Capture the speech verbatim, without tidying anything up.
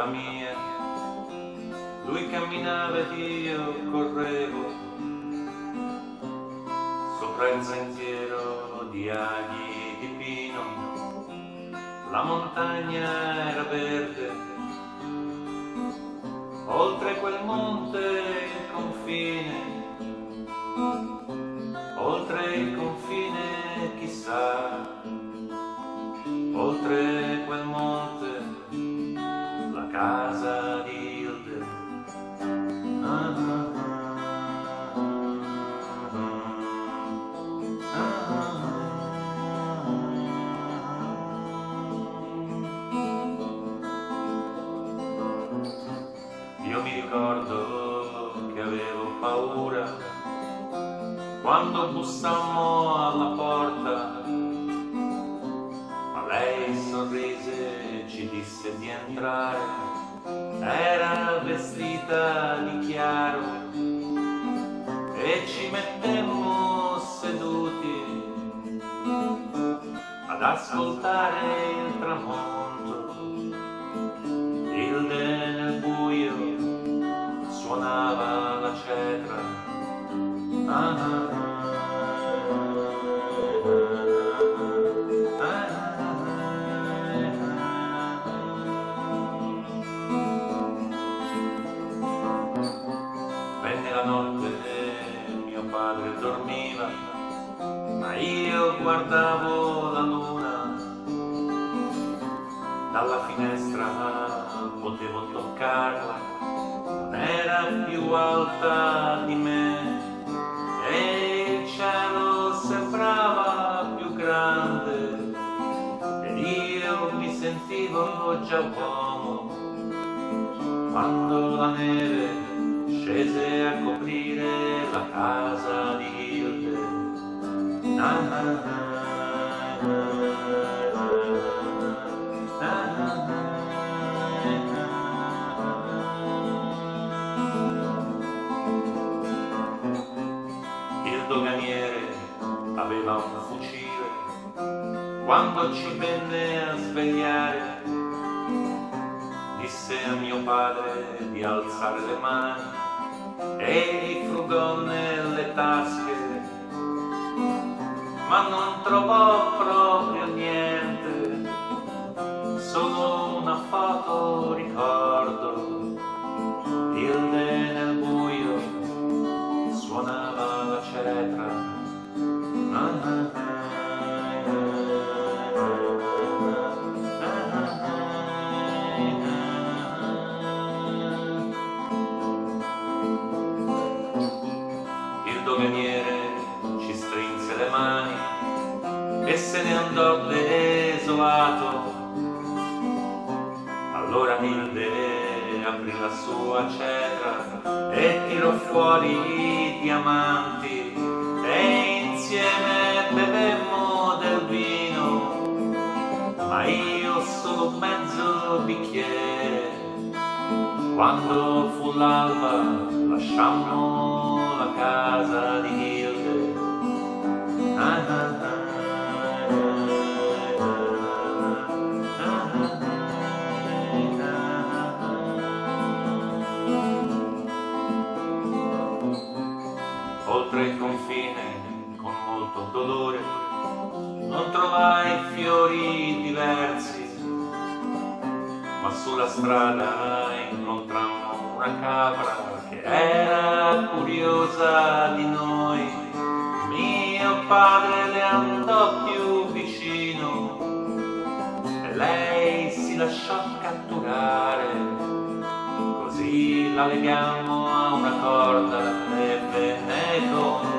mia, lui camminava ed io correvo sopra il sentiero di aghi di pino. La montagna era verde, oltre quel monte il confine, oltre il confine chissà, oltre quel monte la casa di Hilde. Ah, ah, io mi ricordo che avevo paura quando bussammo alla porta, ma lei sorrise e ci disse di entrare. Era vestita di chiaro e ci mettemmo seduti ad ascoltare il tramonto. Hilde nel buio suonava la cetra. Ah, ah, ah. Venne la notte e mio padre dormiva, ma io guardavo la luna. Dalla finestra potevo toccarla, non era più alta di me e il cielo sembrava più grande ed io mi sentivo già uomo quando la neve scese a coprire la casa di Hilde. Na, na, na, na. Il doganiere aveva un fucile, quando ci venne a svegliare disse a mio padre di alzare le mani e gli frugò nelle tasche, ma non trovò proprio niente, solo una foto ricordo. Hilde nel buio suonava la cetra. Ah, ah, ah. Il doganiere ci strinse le mani e se ne andò desolato. Allora Hilde aprì la sua cetra e tirò fuori i diamanti e insieme bevemmo del vino, ma io solo mezzo bicchiere. Quando fu l'alba lasciammo la casa di Hilde. Ah, ah, ah. Oltre il confine, con molto dolore, non trovai fiori diversi, ma sulla strada incontrammo una capra che era curiosa di noi. Mio padre le andò più vicino e lei si lasciò catturare. Così la legammo a una corda e venne con